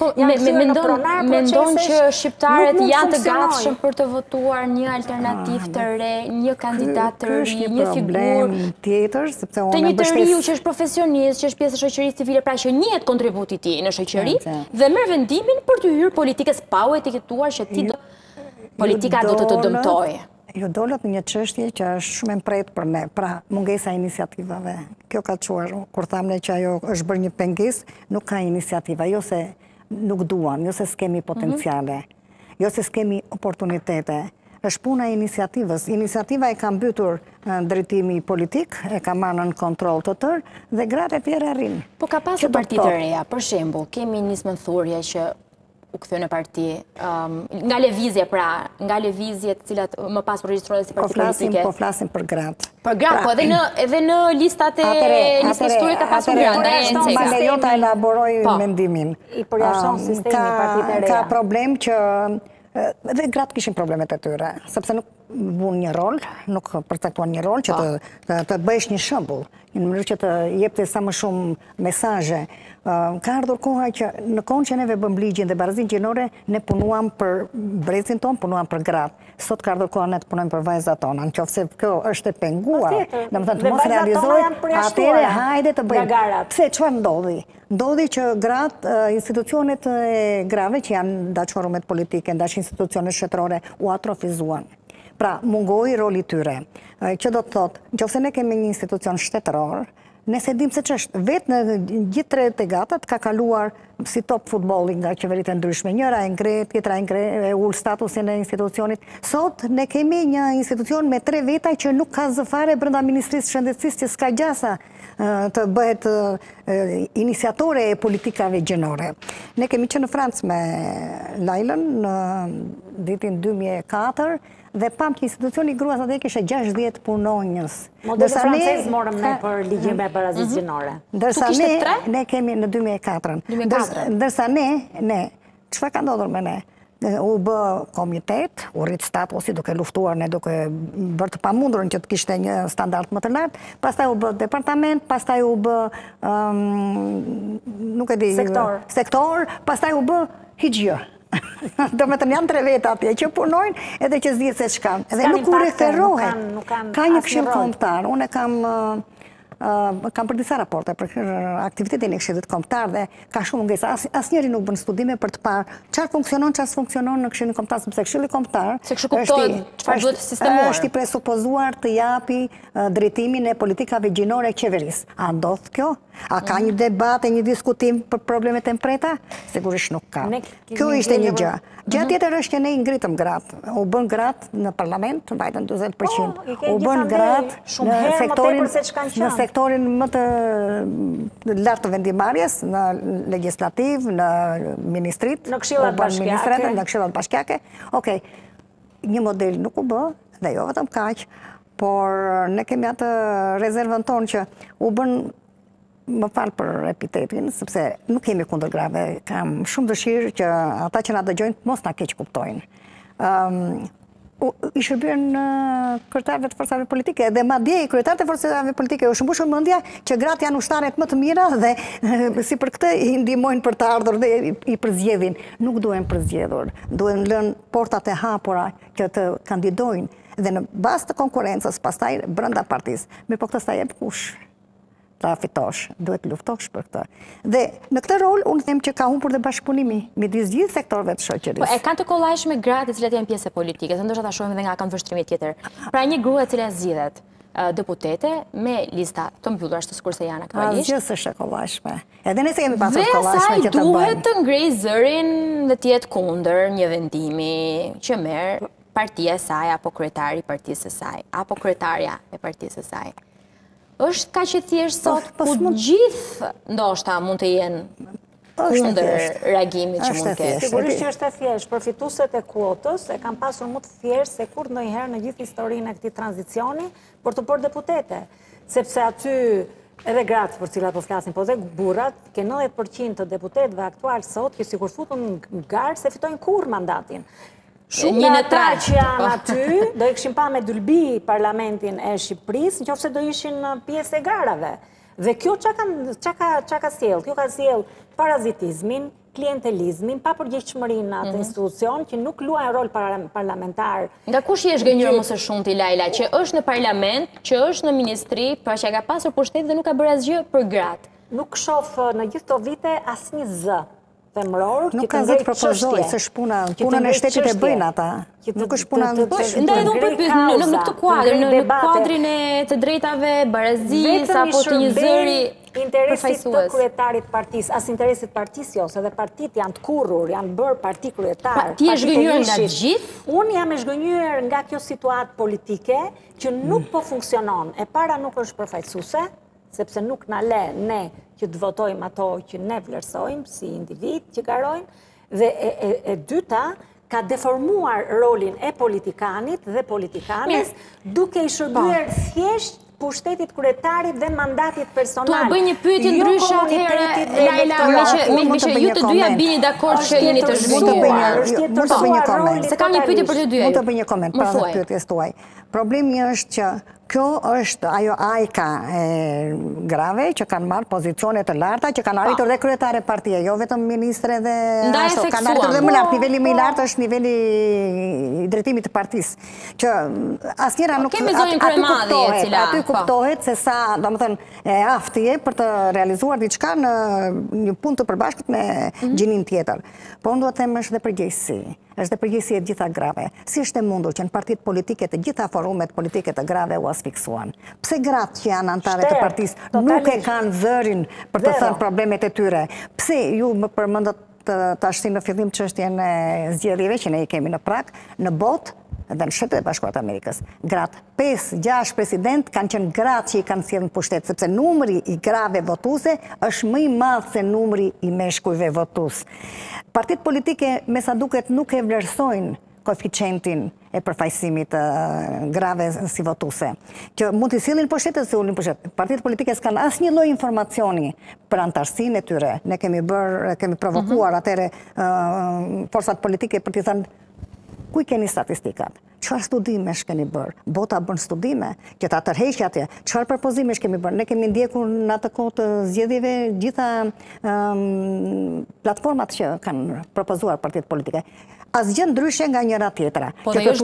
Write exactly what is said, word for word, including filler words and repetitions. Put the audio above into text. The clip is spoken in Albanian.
janë kthyer në pronar procesesh. Mendon që shqiptarët janë të gatshëm për të votuar një alternativë të re, një kandidat të ri, një figurë tjetër, sepse të një të riu që është profesionist, që është pjesë e shoqërisë civile, pra që njihet kontributi i tij në shoqëri dhe merr vendimin për të hyrë politikës pa u etiketuar që ti do politika do të të dëmtojë. Ju dolët një çështje që është shumë e mprejtë për ne, pra mungesa e iniciativave. Kjo ka quar, kur thamne që ajo është bërë një pengesë, nuk ka iniciativa, jo se nuk duan, jo se s'kemi potenciale, jo se s'kemi oportunitete. Është puna e iniciativës. Iniciativa e ka mbytur drejtimi politik, e ka marrë në kontroll të tërë, dhe gratë e tjera rrinë. Po ka pasur parti të reja, për shembull, kemi nismë thurje që u kthye në parti, nga lëvizje pra, nga lëvizjet cilat më pas përregjistrohen si parti politike. Po flasim për gratë. Për gratë, po edhe në listat e listë historike ka pasur gratë. Atëre, ma lejo ta elaboroj mendimin. I përjashton sistemi partitë e reja. Ka problem që dhe gratë kishin problemet e tyre, sepse nuk bun një rol, nuk përcaktuan një rol që të bëhesh një shembull, në mënyrë që të jepte sa më shumë mesazhe. Ka ardhur koha që në kohën që neve bëm ligjin dhe barazinë gjinore, ne punuam për brezin ton, punuam për gratë. Sot ka ardhur koha ne të punojmë për vajzat tona, nëse kjo është e penguar, domethënë të mos realizohet, atëherë hajde të bëjmë. Pse çfarë ndodhi? Ndodhi që gratë, institucionet e grave që janë ndaj forumet politike, ndaj institucionet shtetërore u atrofizuan. Pra, mungoi roli tyre. Që do të thotë, nëse ne kemi një institucion shtetëror, nëse dim se ç'është, vetë në gjithë tre të gatat ka kaluar si top futbolli nga qeveritë e ndryshme. Njëra e ngre, tjetra e ngre, e ul statusin e institucionit. Sot ne kemi një institucion me tre veta që nuk ka zë fare brenda Ministrisë së Shëndetësisë, që s'ka gjasa të bëhet iniciatore e politikave gjinore. Ne kemi që në Francë me Lailën në vitin dy mijë e katër, dhe pam që institucioni gruas atë kishe gjashtëdhjetë punonjës. Modelin francez morëm ne për ligjin me barazisë gjinore. Ndërsa ne, ne kemi në dy mijë e katër. Ndërsa ne, ne, çfarë ka ndodhur me ne? U bë komitet, u rrit statusi duke luftuar, ne duke bërë të pamundurën që të kishte një standard më të lartë, pastaj u bë departament, pastaj u bë nuk e di, sektor, pastaj u bë higjë. Do me të janë tre veta atje që punojnë edhe që zhjetë se shkanë. Edhe nuk u referohet. Ka një këshill kombëtar. Unë kam kam për disa raporte për aktivitetin e këshillit kombëtar dhe ka shumë mungesa. Asnjëri nuk bën studime për të parë çfarë funksionon, çfarë s'funksionon në këshillin kombëtar, sepse këshilli kombëtar se kështu kuptohet çfarë duhet sistemuar. Është i presupozuar të japi drejtimin e politikave gjinore qeverisë. A ndodh kjo? A ka një debat e një diskutim për problemet e mpreta? Sigurisht nuk ka. Kjo ishte një gjë. Gjë tjetër është që ne i ngritëm gratë. U bën gratë në parlament, vajtën njëzet përqind. U bën gratë në sektorin në sektorin më të lartë të vendimarrjes, në legislativ, në ministrit, në këshillat bashkiake. Në këshillat bashkiake. Okej, një model nuk u bë, dhe jo vetëm kaq, por ne kemi atë rezervën tonë që u bën, më falë për epitetin, sepse nuk kemi kundër grave, kam shumë dëshirë që ata që na dëgjojnë mos na keq kuptojnë. I shërbyen kryetarëve të forcave politike dhe madje kryetarët e forcave politike u shëmbushën mendja që gratë janë ushtaret më të mira dhe si për këtë i ndihmojnë për të ardhur dhe i përzgjedhin. Nuk duhen përzgjedhur, duhen lënë portat e hapura që të kandidojnë dhe në bazë të konkurrencës pastaj brenda partisë. Me po këtë sa jep kush ta fitosh, duhet luftosh për këtë. Dhe në këtë rol, unë them që ka humbur dhe bashkëpunimi midis gjithë sektorëve të shoqërisë. Po e kanë të kollajshme gratë të cilat janë pjesë e politikës, ndoshta ta shohim edhe nga këndvështrimi tjetër. Pra një grua e cila zgjidhet deputete me lista të mbyllura ashtu sikur se janë aktualisht. Asgjë s'është e kollajshme. Edhe nëse kemi pasur kollajshme që të bëjmë. Dhe duhet të ngrej zërin dhe të jetë kundër një vendimi që merr partia e saj apo kryetari i partisë së saj, apo kryetarja e partisë së saj. Është ka që thjesht sot ku gjithë ndoshta mund të jenë kundër reagimit që mund të ketë. Sigurisht që është e thjeshtë. Përfituesit e kuotës e kanë pasur më të thjeshtë se kur ndonjëherë në gjithë historinë e këtij tranzicioni për të bërë deputete. Sepse aty edhe gratë për cilat po flasin, po dhe burrat, ke nëntëdhjetë përqind të deputetëve aktual sot që sikur futën në garë se fitojnë kurrë mandatin. Shumë nga ata që janë aty, do i këshim pa me dulbi parlamentin e Shqipërisë, në qoftë se do ishin pjesë e garave. Dhe kjo që ka sjell? Kjo ka sjell parazitizmin, klientelizmin, pa përgjegjshmërinë në atë institucion, që nuk luajnë rol parlamentar. Nga kush i është gënjur më së shumti, Laila, që është në parlament, që është në ministri, pra që ka pasur pushtet dhe nuk ka bërë asgjë për gratë? Nuk shoh në gjithë këto vite asnjë zë femëror që nuk ka zë të propozoj, se shpuna, punën e shtetit e bëjnë ata. Nuk është puna në të shpuna. Ndaj edhe unë përpyet në këtë kuadrë, në kuadrin e të drejtave, barazis, apo të një zëri interesit të kryetarit partis, as interesit partis jo, se dhe partit janë të kurrur, janë bërë parti kryetar. Ti e zhgënjur nga gjithë? Unë jam e zhgënjur nga kjo situatë politike që nuk po funksionon. E para nuk është përfaqësuese, sepse nuk na le ne që të votojmë ato që ne vlerësojmë si individ që garojnë, dhe e dyta ka deformuar rolin e politikanit dhe politikanes duke i shërbyer thjesht pushtetit kryetarit dhe mandatit personal. Tu bëj një pyetje ndryshe atëherë, Laila, me që ju të dyja bini dakord që jeni të zhgënjur. Mund të bëj një koment. Se kam një pyetje për të dyja. Mund të bëj një koment para të pyetjes tuaj. Problemi është që kjo është ajo ajka grave që kanë marrë pozicione të larta, që kanë arritur dhe kryetare partie, jo vetëm ministre dhe ashtu, kanë arritur dhe më lart, niveli më i lartë është niveli i drejtimit të partisë, që asnjëra nuk aty kuptohet se sa, domethënë, e aftë je për të realizuar diçka në një punë të përbashkët me gjinin tjetër. Po unë duhet të them është dhe përgjegjësi. Është dhe përgjegjësi e gjitha grave. Si është e mundur që në partitë politike të gjitha forumet politike të grave u asfiksuan? Pse gratë që janë anëtare të partisë nuk e kanë zërin për të thënë problemet e tyre? Pse ju më përmendët tash në fillim çështjen e zgjedhjeve që ne i kemi në Prag, në botë dhe në Shtetet e Bashkuara të Amerikës, gratë pesë gjashtë president kanë qenë gratë që i kanë sjellë në pushtet, sepse numri i grave votuese është më i madh se numri i meshkujve votues. Partitë politike me sa duket nuk e vlerësojnë koeficientin e përfaqësimit grave si votuese, që mund të sillin pushtetet se ulin pushtet. Partitë politike s'kanë asnjë lloj informacioni për antarësinë e tyre. Ne kemi bërë, kemi provokuar atëre forcat politike për t'i thënë ku i keni statistikat? Çfarë studimesh keni bërë? Bota bën studime që ta tërheqë atje. Çfarë propozimesh kemi bërë? Ne kemi ndjekur në atë kohë të zgjedhjeve gjitha um, platformat që kanë propozuar partitë politike. Asgjë ndryshe nga njëra tjetra.